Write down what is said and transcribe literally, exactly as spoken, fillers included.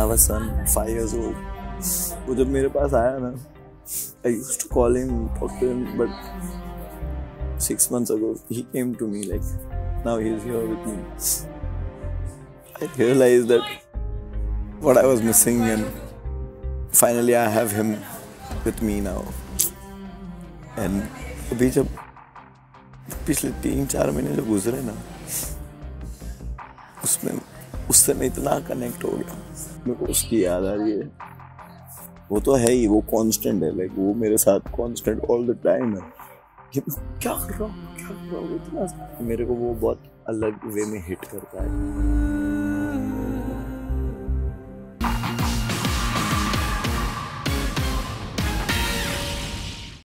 have a son, five years old. वो जब मेरे पास आया ना, I used to call him, talk to him, but six months ago he came to me like, now he is here with me. I realized that what I was missing, and finally I have him with me now. And अभी जब पिछले तीन चार महीने जो गुजरे ना, उसमें उससे मैं इतना कनेक्ट हो गया, मेरे को उसकी याद आ रही है। वो तो है ही, वो कांस्टेंट है, लाइक वो मेरे साथ कांस्टेंट ऑल द टाइम है। कि क्या कर रहा हूँ क्या कर रहा हूँ इतना, मेरे को वो बहुत अलग वे में हिट करता है।